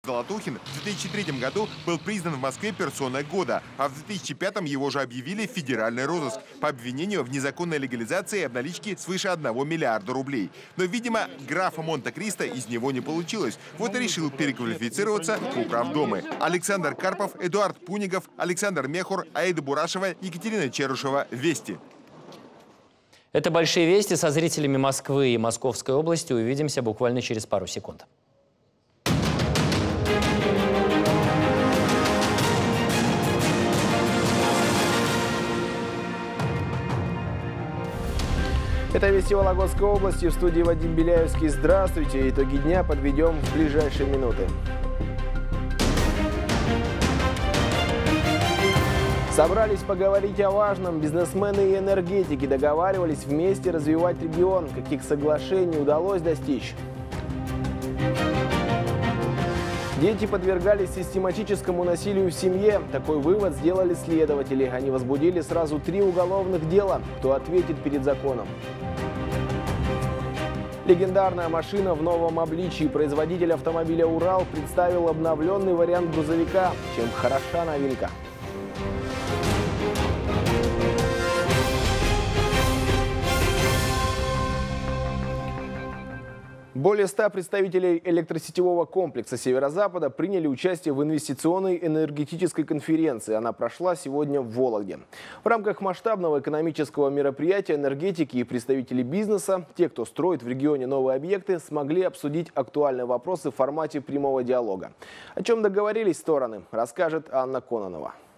Золотухин в 2003 году был признан в Москве персоной года, а в 2005 его же объявили в федеральный розыск по обвинению в незаконной легализации и обналичке свыше 1 миллиарда рублей. Но, видимо, графа Монте-Кристо из него не получилось. Вот и решил переквалифицироваться в управдомы. Александр Карпов, Эдуард Пунигов, Александр Мехур, Аида Бурашева, Екатерина Черушева. Вести. Это «Большие вести». Со зрителями Москвы и Московской области увидимся буквально через пару секунд. Это «Вести Вологодской области», в студии Вадим Беляевский. Здравствуйте. Итоги дня подведем в ближайшие минуты. Собрались поговорить о важном. Бизнесмены и энергетики договаривались вместе развивать регион. Каких соглашений удалось достичь? Дети подвергались систематическому насилию в семье. Такой вывод сделали следователи. Они возбудили сразу 3 уголовных дела. Кто ответит перед законом? Легендарная машина в новом обличии. Производитель автомобиля «Урал» представил обновленный вариант грузовика. Чем хороша новинка? Более 100 представителей электросетевого комплекса Северо-Запада приняли участие в инвестиционной энергетической конференции. Она прошла сегодня в Вологде. В рамках масштабного экономического мероприятия энергетики и представители бизнеса, те, кто строит в регионе новые объекты, смогли обсудить актуальные вопросы в формате прямого диалога. О чем договорились стороны, расскажет Анна Кононова.